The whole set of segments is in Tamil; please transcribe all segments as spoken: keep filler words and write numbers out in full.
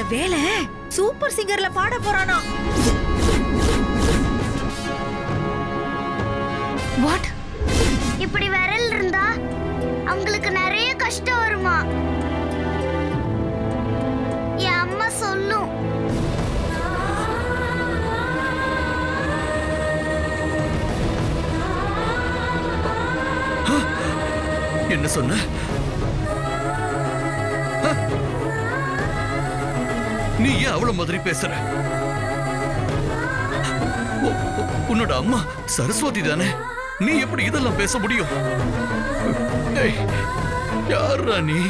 வேலை சூப்பர் சிங்கர்ல பாட போறானா? வாட்? இப்படி விரல் இருந்தா அவங்களுக்கு நிறைய கஷ்டம் வருமா? என் அம்மா சொல்லும். என்ன சொன்ன? நீ ஏன் அவ்வளவு மாதிரி பேசுற? உன்னோட அம்மா சரஸ்வதி தானே? நீ எப்படி இதெல்லாம் பேச முடியும்? யாரா நீ?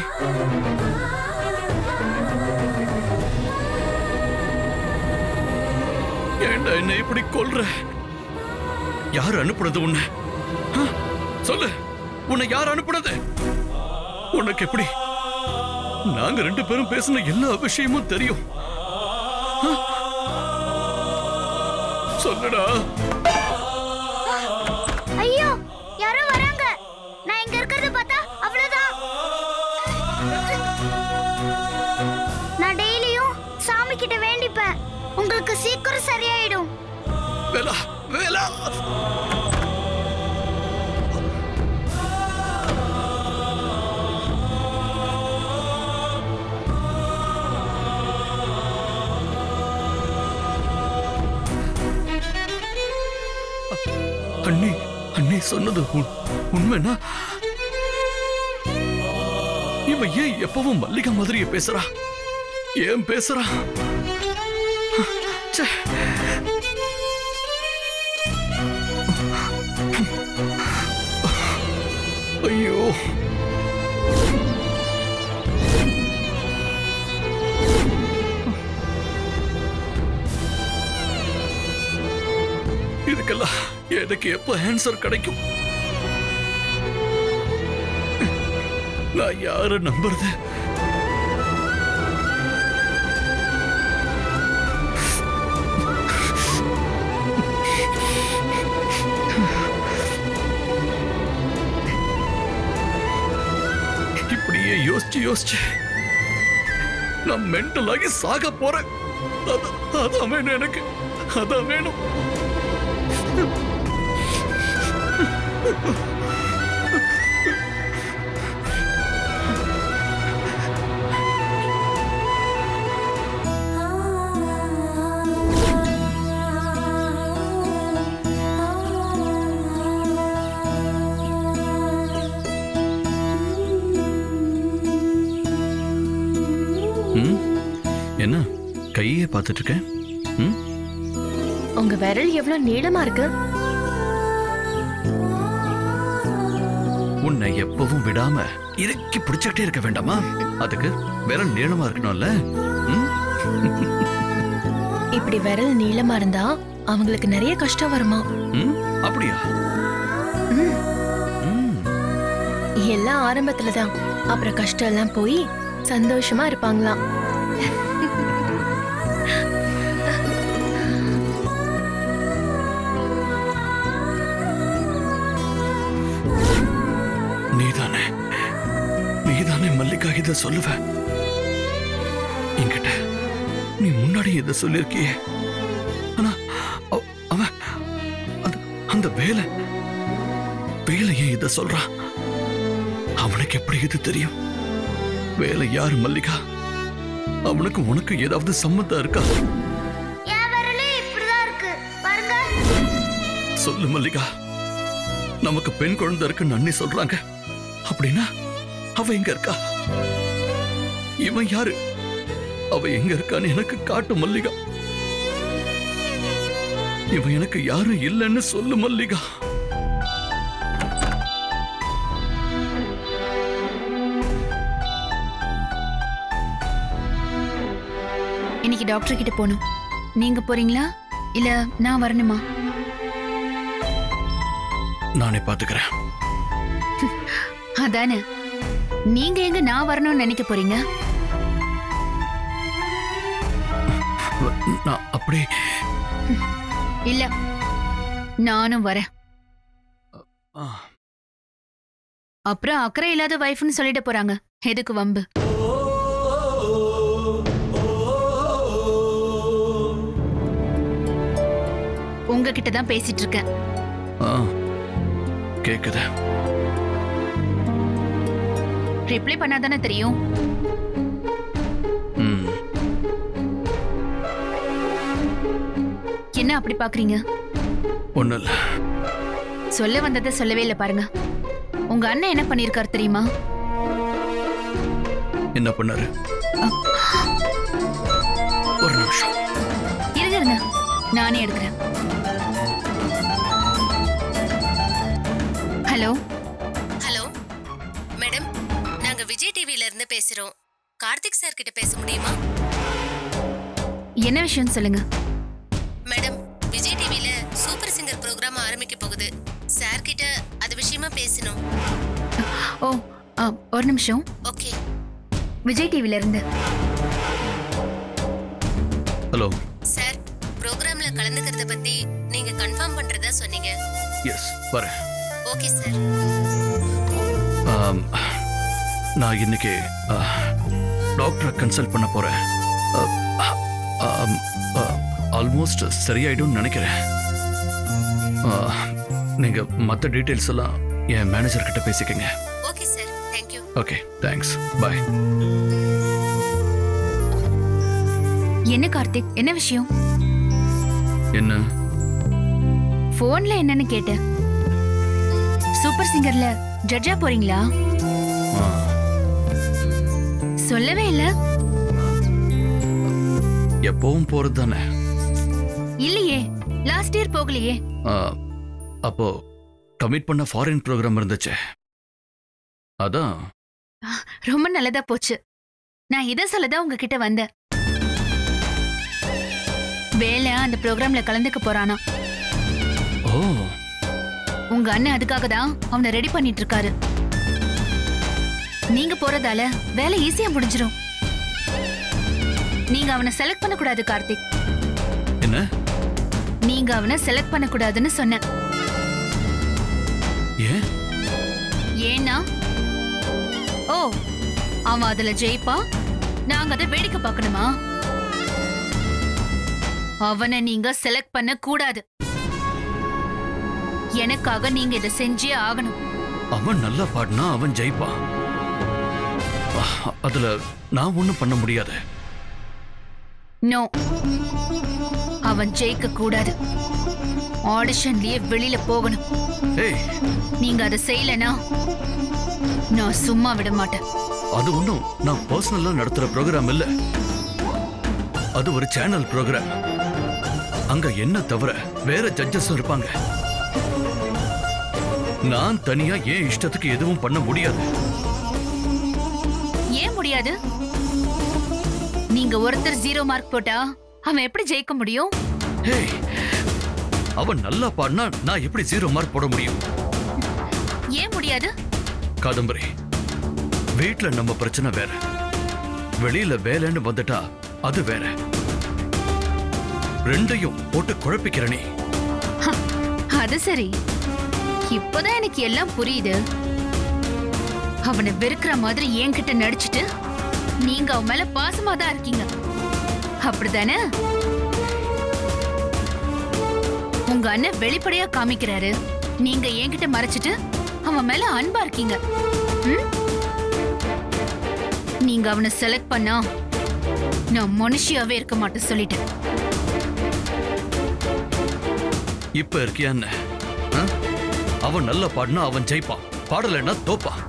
ஏண்டா என்ன இப்படி கொல்ற? யார் அனுப்புனது உன்னை? சொல்லு, உன்னை யார் அனுப்புனது? உனக்கு எப்படி நாங்க ரெண்டு பேரும் பேசின எல்லா விஷயமும் தெரியும்? சொல்லுடா. ஐயோ, யாரோ வராங்க. நான் இங்க இருக்கிறது பார்த்தா அவ்வளவுதான். நான் டெய்லியும் சாமி கிட்ட வேண்டிப்பேன், உங்களுக்கு சீக்கிரம் சரியாயிடும். வேலா, வேலா. அண்ணி, அண்ணி சொன்னது உண்மைனா? இவன் ஏன் எப்பவும் மல்லிகா மாதிரியே பேசுறா? ஏன் பேசுறா? ஐயோ, இதுக்கெல்லாம் எனக்கு எப்ப ஆன்சர் கிடைக்கும்? நான் யார நம்புறது? இப்படியே யோசிச்சு யோசிச்சு நான் மென்டல் ஆகி சாக போறேன். அதான் வேணும் எனக்கு, அதான் வேணும். என்ன கையே பார்த்துட்டு இருக்கேன்? உங்க விரல் எவ்வளவு நீளமா இருக்கு. உன்னை எப்பவும் விடாம இறுக்கி பிடிச்சுக்கிட்டே இருக்க வேண்டாமா? அதுக்கு விரல் நீளமா இருக்கணும்ல. இப்படி விரல் நீளமா இருந்தா அவங்களுக்கு நிறைய கஷ்டம் வருமா? அப்படியா? எல்லாம் ஆரம்பத்துலதான், அப்புறம் கஷ்டம் எல்லாம் போய் சந்தோஷமா இருப்பாங்களாம். நீதானே நீதானே மல்லிகா இத சொல்லுவ? என்கிட்ட நீ முன்னாடி இத சொல்லிருக்கியே. ஆனா அவன் அந்த வேலை வேலையே இத சொல்றான். அவனுக்கு எப்படி இது தெரியும்? வேலை யாரு மல்லிகா? அவனுக்கு உனக்கு ஏதாவது சம்மந்தம் இருக்கா? சொல்லு மல்லிகா. நமக்கு பெண் குழந்தை இருக்குன்னு அண்ணி சொல்றாங்க. அப்படின்னா அவ எங்க இருக்கா? இவன் யாரு? அவ எங்க இருக்கான்னு எனக்கு காட்டு மல்லிகா. இவன் எனக்கு யாரும் இல்லைன்னு சொல்லு மல்லிகா. இன்னைக்கு டாக்டர் கிட்ட போகணும். நீங்க போறீங்களா இல்ல நான் வரணுமா? நானே பாத்துக்கிறேன். அதானே, நீங்க எங்க நான் வரணும்னு நினைக்க போறீங்க? நான் அப்படி இல்ல, நானும் வரேன். அப்புறம் அக்கறை இல்லாத வைஃப்னு சொல்லிட்டு போறாங்க. எதுக்கு வம்பு? உங்ககிட்ட தான் பேசிட்டு இருக்கேன். ஆ, கேக்குது. ரிப்ளை பண்ணாதானே தெரியும். ம், என்ன அப்படி பாக்குறீங்க? ஒண்ணும் இல்ல. சொல்ல வந்ததை சொல்லவே இல்லை பாருங்க. உங்க அண்ணன் என்ன பண்ணிருக்காரு தெரியுமா? என்ன பண்ணாரு? ஒரு நிமிஷம் இருங்க இருங்க, நானே எடுக்கிறேன். ஹலோ ஹலோ மேடம், நாங்க விஜய் டிவில இருந்து பேசுறோம். கார்த்திக் சார் கிட்ட பேச முடியுமா? என்ன விஷயம் சொல்லுங்க. மேடம், விஜய் டிவில சூப்பர் சிங்கர் ப்ரோக்ராம் ஆரம்பிக்க போகுது. சார் கிட்ட அது விஷயமா பேசணும். ஓ ஆ, ஒரு நிமிஷம். ஓகே. விஜய் டிவில இருந்து. ஹலோ சார், ப்ரோக்ராம்ல கலந்துக்கிறத பத்தி நீங்க கன்ஃபார்ம் பண்றதா சொன்னீங்க. எஸ், வரேன். Okay sir. ஆம், நான் இன்னைக்கு டாக்டரை கன்சல்ட் பண்ண போறேன். ஆல்மோஸ்ட் சரியாயிடும் நினைக்கிறேன். ஆ, நீங்க மற்ற டீடைல்ஸ் எல்லாம் என் மேனேஜர் கிட்ட பேசிக்கங்க. Okay sir, thank you. Okay, thanks, bye. என்ன கார்த்திக், என்ன விஷயம்? என்ன? போன்ல என்னன்னு கேட்டேன். சூப்பர் சிங்கர்ல ஜட்ஜா போறீங்களா? ஆ, சொல்லவே இல்ல. எப்பவும் போறது தானே. இல்லையே, லாஸ்ட் இயர் போகலையே. அப்போ கமிட் பண்ண ஃபாரின் ப்ரோக்ராம் இருந்துச்சு, அதான். ரொம்ப நல்லதா போச்சு. நான் இத சொல்லதான் உங்ககிட்ட வந்தேன். வேலை அந்த ப்ரோக்ராம்ல கலந்துக்க போறானா. ஓ, உங்க அண்ணன் அதுக்காக தான் அவனை ரெடி பண்ணிட்டு இருக்காரு. நீங்க போறதால வேலை ஈஸியா முடிஞ்சிரும். நீங்க அவனை செலக்ட் பண்ண கூடாது கார்த்திக். என்ன? நீங்க அவனை செலக்ட் பண்ண கூடாதுன்னு சொன்னேன். ஏன்? ஏன்னா, ஓ, அவன் அதுல ஜெயிப்பா, நாங்க அதை வேடிக்கை பார்க்கணுமா? அவனை நீங்க செலக்ட் பண்ண கூடாது. எனக்காக நீங்க இதை செஞ்சே ஆகணும். அவன் நல்லா பாடினா அவன் ஜெயிப்பான். அஹ், அதுல நான் ஒண்ணும் பண்ண முடியாது. நோ, அவன் ஜெயிக்க கூடாது. ஆடிஷன்லயே வெளியில போகணும். ஏய், நீங்க அதை செய்யலனா நான் சும்மா விட மாட்டேன். அது ஒண்ணும் நான் பர்சனலா நடத்துற ப்ரோக்ராம் இல்ல. அது ஒரு சேனல் ப்ரோக்ராம். அங்க என்ன தவிர வேற ஜட்ஜஸும் இருப்பாங்க. நான் தனியா ஏன் இஷ்டத்துக்கு எதுவும் பண்ண முடியாது. ஏன் முடியாது? நீங்க ஒருத்தர் ஜீரோ மார்க் போட்டா அவன் எப்படி ஜெயிக்க முடியும்? ஏய், அவன் நல்லா பாடினா நான் எப்படி ஜீரோ மார்க் போட முடியும்? ஏன் முடியாது? காதம்பரி, வீட்ல நம்ம பிரச்சனை வேற, வெளியில வேலைன்னு வந்துட்டா அது வேற. ரெண்டையும் போட்டு குழப்பிக்கிற நீ. அது சரி, இப்பதான் எனக்கு எல்லாம் புரியுது. அவனை வெறுக்கிற மாதிரி என்கிட்ட நடிச்சிட்டு நீங்க அவன் மேல பாசமா தான் இருக்கீங்க, அப்படிதானே? உங்க அண்ணன் வெளிப்படையா காமிக்கிறாரு, நீங்க என்கிட்ட மறைச்சிட்டு அவன் மேல அன்பா இருக்கீங்க. ம்? நீங்க அவனை செலக்ட் பண்ணா நான் மனுஷியாவே இருக்க மாட்டேன் சொல்லிட்டேன். இப்ப இருக்கியா என்ன? ஆ? அவன் நல்லா பாடினா அவன் ஜெயிப்பான், பாடலைன்னா தோப்பான்.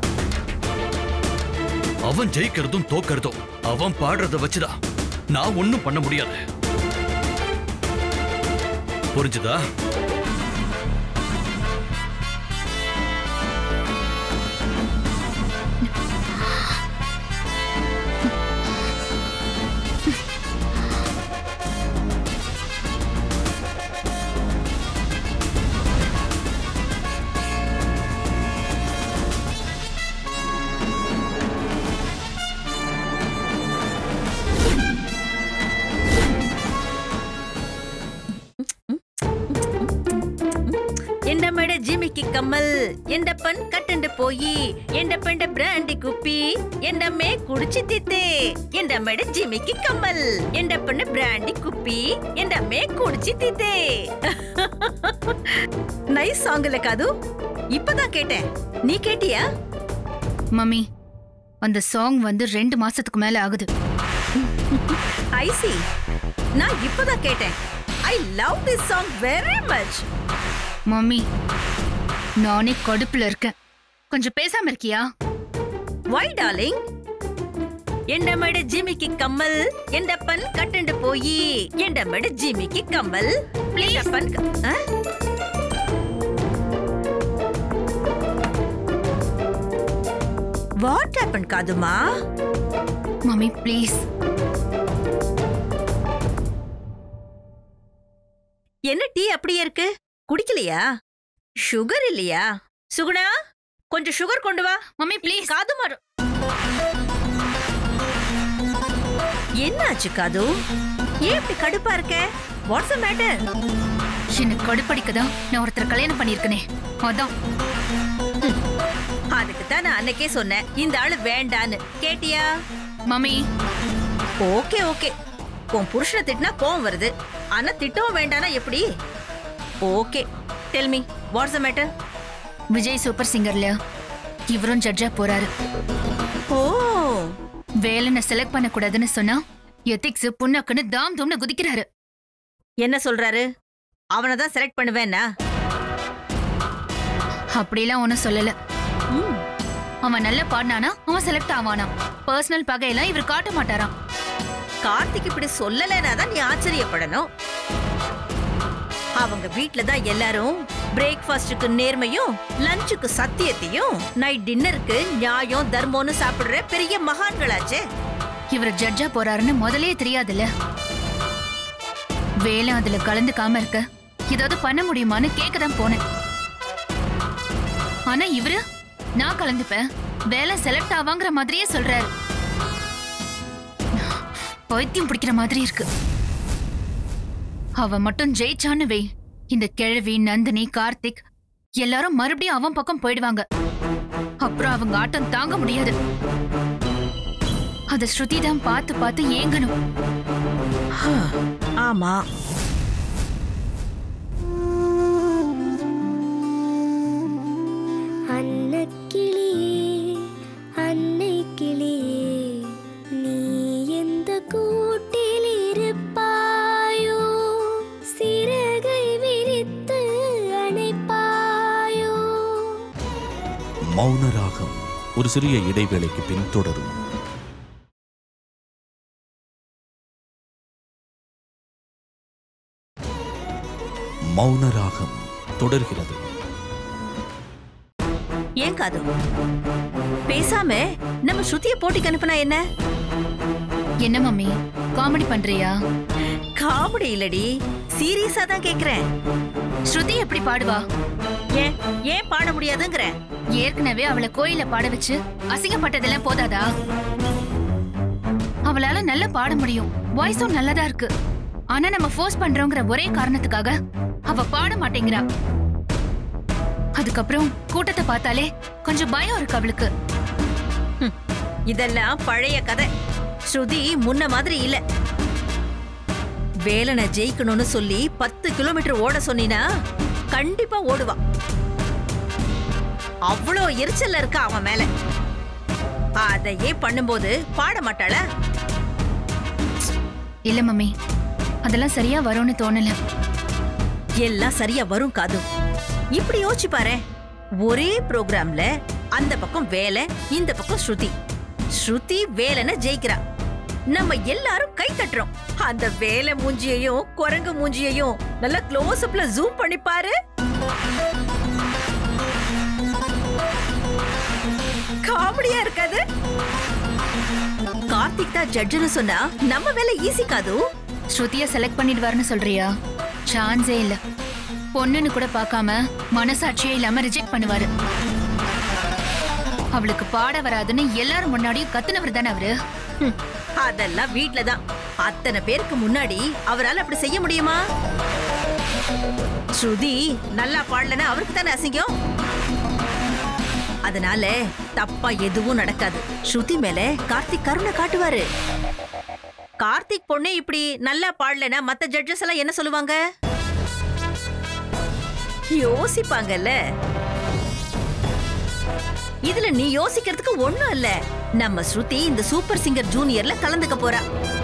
அவன் ஜெயிக்கிறதும் தோக்கிறதும் அவன் பாடுறத வச்சுதான். நான் ஒண்ணும் பண்ண முடியாது. புரிஞ்சுதா? ജിമിക്ക് കമ്മൽ എന്റെ പെൺ കട്ടണ്ട് പോയി എന്റെ പെണ്ടെ ബ്രാൻഡി കുപ്പി എന്റെ അമ്മയെ കുടിച്ചിത്തിത്തേ എന്റെ അമ്മയുടെ ജിമിക്ക് കമ്മൽ എന്റെ പെണ്ണ് ബ്രാൻഡി കുപ്പി എന്റെ അമ്മയെ കുടിച്ചിത്തിത്തേ நைஸ் சாங் இல்ல காது. இப்பதான் கேட்டேன், நீ கேட்டியா? மம்மி, அந்த சாங் வந்து ரெண்டு மாசத்துக்கு மேல ஆகுது. ஐ see. நான் இப்பதான் கேட்டேன். I love this song very much. Mummy, நானே கடுப்புல இருக்கேன். கொஞ்சம் பேசாம இருக்கியா? Why darling? எண்ட மட ஜிமிக்கு கம்மல் எண்டப்பன் கட்டண்டு போயி எண்ட மட ஜிமிக்கு கம்மல் எண்டப்பன் What happened காதுமா? Mummy please. என்ன டீ அப்படியே இருக்கு? குடிக்கலையா? சுகர் இல்லையா? சுகுணா, கொஞ்சம் சுகர் கொண்டு வா. Mummy please. காது மாறு. என்னாச்சு காது? ஏன் இப்படி கடுப்பா இருக்க? What's the matter? எனக்கு கடுப்படிக்கதான் நான் ஒருத்தர் கல்யாணம் பண்ணிருக்கனே, அதான். அதுக்கு தான் நான் அன்னைக்கே சொன்னேன் இந்த ஆளு வேண்டான்னு. கேட்டியா? மம்மி ஓகே ஓகே, உன் புருஷனை திட்டினா கோவம் வருது, ஆனா திட்டவும் வேண்டானா எப்படி? Okay, tell me what's the matter? Vijay super சிங்கர்ல இவரும் ஜட்ஜா போறாரு. ஓ, வேலைனை செலக்ட் பண்ண கூடாதுன்னு சொன்னா எத்திக்ஸ் புண்ணக்குன்னு தாம் தூம்னு குதிக்கிறாரு. என்ன சொல்றாரு? அவனை தான் செலக்ட் பண்ணுவேன்னா? அப்படிலாம் ஒன்னும் சொல்லல. அவன் நல்லா பாடினானா அவன் செலக்ட் ஆவானா. பர்சனல் பகையெல்லாம் இவர் காட்ட மாட்டாராம். கார்த்திக் இப்படி சொல்லலைன்னா தான் நீ ஆச்சரியப்படணும். அவங்க வீட்ல தான் எல்லாரும் பிரேக்ஃபாஸ்டுக்கு நேர்மையும் லஞ்சுக்கு சத்தியத்தையும் நைட் டின்னருக்கு நியாயம் தர்மம்னு சாப்பிடுற பெரிய மகான்களாச்சே. இவர் ஜட்ஜா போறாருன்னு முதலே தெரியாதுல்ல. வேலை அதுல கலந்துக்காம இருக்க ஏதாவது பண்ண முடியுமான்னு கேட்கதான் போனேன். ஆனா இவரு நான் கலந்துப்பேன், வேலை செலக்ட் ஆவாங்கிற மாதிரியே சொல்றாரு. பைத்தியம் பிடிக்கிற மாதிரி இருக்கு. அவ மட்டும் ஜெயிச்சான்னு வை, இந்த கிழவி நந்தினி கார்த்திக் எல்லாரும் மறுபடியும் அவன் பக்கம் போயிடுவாங்க. அப்புறம் அவங்க ஆட்டம் தாங்க முடியாது. அத ஸ்ருதி தான் பார்த்து பார்த்து ஏங்கணும். ஆமா, மௌன ராகம் ஒரு சிறிய இடைவேளைக்கு பின் தொடரும். மௌன ராகம் தொடர்கிறது. ஏன் காது பேசாம நம்ம ஸ்ருதிய போட்டிக்கு அனுப்புனா என்ன? என்ன மம்மி காமெடி பண்றியா? காமெடி இல்லடி, சீரியஸா தான் கேக்குறேன். ஸ்ருதி எப்படி பாடுவா? ஏன் ஏன் பாட முடியாதுங்கற? ஏற்கனவே அவளை கோயில பாட வச்சு அசிங்கப்பட்டதெல்லாம் போதாதா? அவளால நல்லா பாட முடியும், வாய்ஸும் நல்லதா இருக்கு. ஆனா நம்ம ஃபோர்ஸ் பண்றோங்கிற ஒரே காரணத்துக்காக அவ பாட மாட்டேங்கிறா. அதுக்கப்புறம் கூட்டத்தை பார்த்தாலே கொஞ்சம் பயம் இருக்கு அவளுக்கு. இதெல்லாம் பழைய கதை. ஸ்ருதி முன்ன மாதிரி இல்ல. வேலனை ஜெயிக்கணும்னு சொல்லி பத்து கிலோமீட்டர் ஓட சொன்னா கண்டிப்பா ஓடுவா. அவ்வளோ எரிச்சல்ல இருக்கா அவன் மேல. அதையே பண்ணும்போது பாட மாட்டாள? இல்ல மம்மி, அதெல்லாம் சரியா வரும்னு தோணல. எல்லாம் சரியா வரும் காது. இப்படி யோசிச்சு பாரு, ஒரே ப்ரோக்ராம்ல அந்த பக்கம் வேலை, இந்த பக்கம் ஸ்ருதி. ஸ்ருதி வேலைன்னு ஜெயிக்கிறா, நம்ம எல்லாரும் கை தட்டுறோம். அந்த வேலை மூஞ்சியையும் குரங்கு மூஞ்சியையும் நல்லா க்ளோஸ் அப்ல ஜூம் பண்ணி பாரு. காமெடியா இருக்காது? கார்த்திக் தான் ஜட்ஜ்னு சொன்னா நம்ம வேலை ஈஸி காது. ஸ்ருதிய செலக்ட் பண்ணிடுவார்னு சொல்றியா? சான்ஸே இல்ல. பொண்ணுன்னு கூட பார்க்காம மனசாட்சியே இல்லாம ரிஜெக்ட் பண்ணுவாரு. அவளுக்கு பாட வராதுன்னு எல்லாரும் முன்னாடியும் கத்துனவர் தானே அவரு. அதெல்லாம் வீட்லதான். அத்தனை பேருக்கு முன்னாடி அவரால் அப்படி செய்ய முடியுமா? ஸ்ருதி நல்லா பாடலன்னா அவருக்கு தானே அசிங்கம். அதனால தப்பா எதுவும் நடக்காது. ஸ்ருதி மேல கார்த்திக் கருணை காட்டுவாரு. கார்த்திக் பொண்ணு இப்படி நல்லா பாடலன்னா மத்த ஜட்ஜஸ் எல்லாம் என்ன சொல்லுவாங்க? யோசிப்பாங்கல்ல. இதுல நீ யோசிக்கிறதுக்கு ஒண்ணும் இல்ல. நம்ம ஸ்ருதி இந்த சூப்பர் சிங்கர் ஜூனியர்ல கலந்துக்க போறா.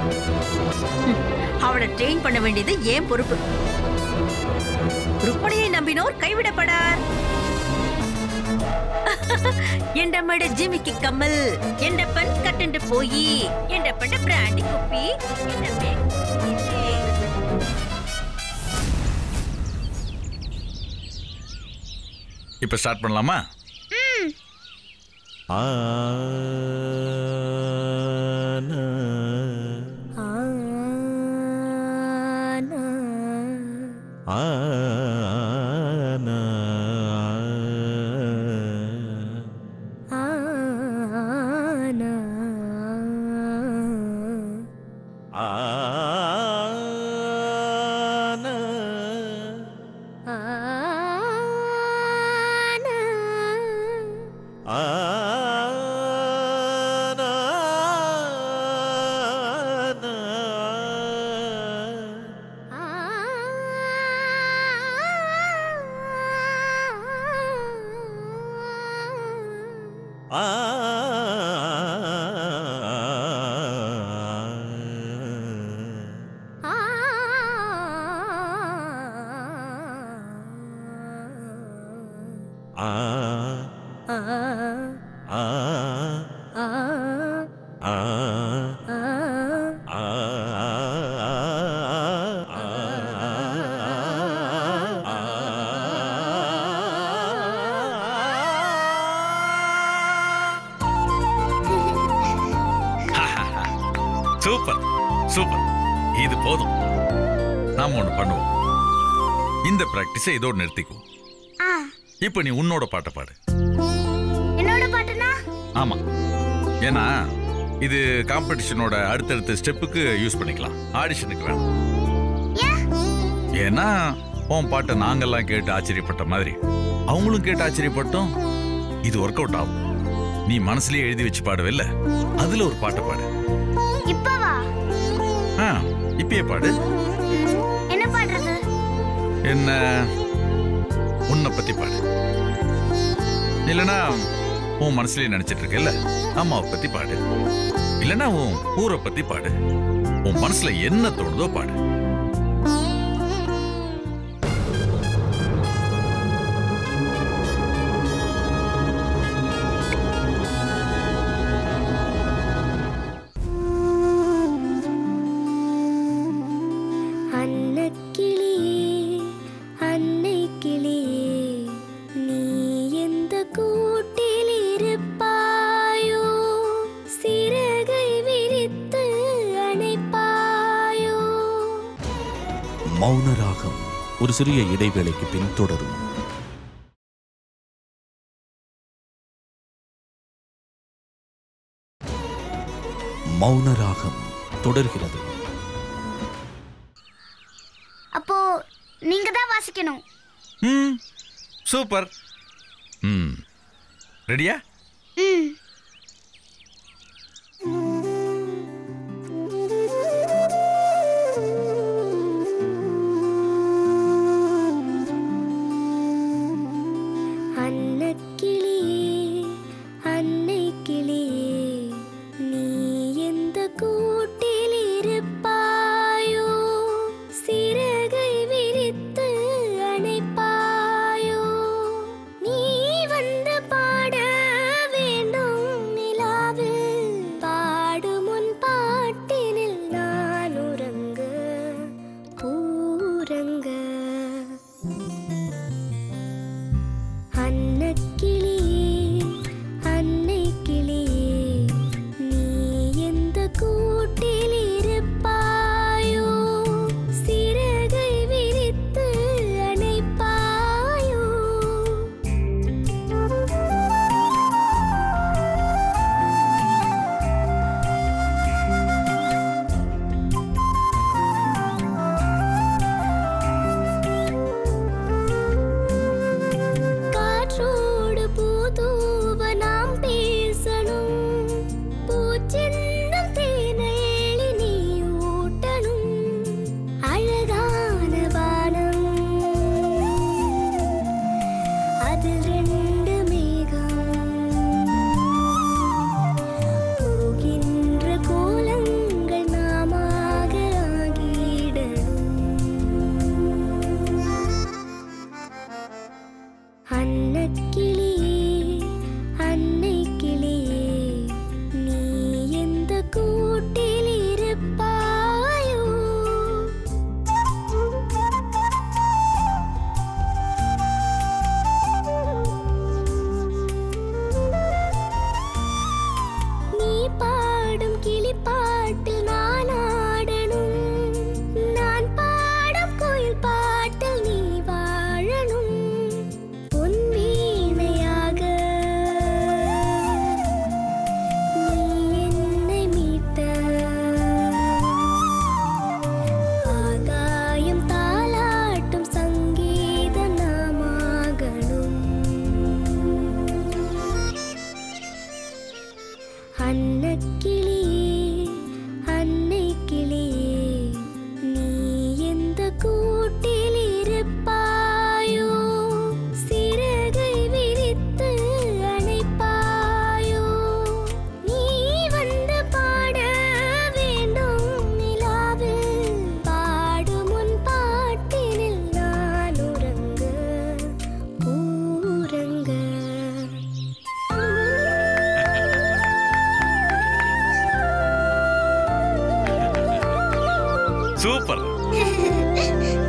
அவளை ட்ரெயின் பண்ண வேண்டியது ஏன் பொறுப்பு. ருக்மணியை நம்பினோர் கைவிடப்படார். எண்டமட ஜிமிக்கி கம்மல் எண்டப்பன் கட்டண்டு போயி எண்டப்பட பிராண்டி குப்பி எண்டப்பே. இப்ப ஸ்டார்ட் பண்ணலாமா? ஆ சூப்பர் சூப்பர். இது போதும். நாம ஒண்ணு பண்ணுவோம். இந்த பிராக்டிஸை இதோட நிறுத்திக்குவோம். இப்ப நீ உன்னோட பாட்டை பாடு. என்னோட பாட்டுனா? ஆமா, ஏன்னா இது காம்படிஷனோட அடுத்தடுத்த ஸ்டெப்புக்கு யூஸ் பண்ணிக்கலாம், ஆடிஷனுக்கு வேணும். ஏன்னா உன் பாட்டை நாங்கெல்லாம் கேட்டு ஆச்சரியப்பட்ட மாதிரி அவங்களும் கேட்டு ஆச்சரியப்பட்டோம். இது ஒர்க் அவுட் ஆகும். நீ மனசுலயே எழுதி வச்சு பாடுவில்ல, அதுல ஒரு பாட்டை பாடு. இப்பவா? ஆ, இப்பயே பாடு. என்ன பாடுறது? என்ன, உன்னை பத்தி பாடு. இல்லனா உன் மனசுலயே நினைச்சிட்டு இருக்கல அம்மாவை பத்தி பாடு. இல்லனா உன் ஊரை பத்தி பாடு. உன் மனசுல என்ன தோணுதோ பாடு. மௌன ராகம் ஒரு சிறிய இடைவேளைக்கு பின் தொடரும். மௌன ராகம் தொடர்கிறது. அப்போ நீங்க தான் வாசிக்கணும். ம், சூப்பர். ம், ரெடியா? ம். சூப்பர்.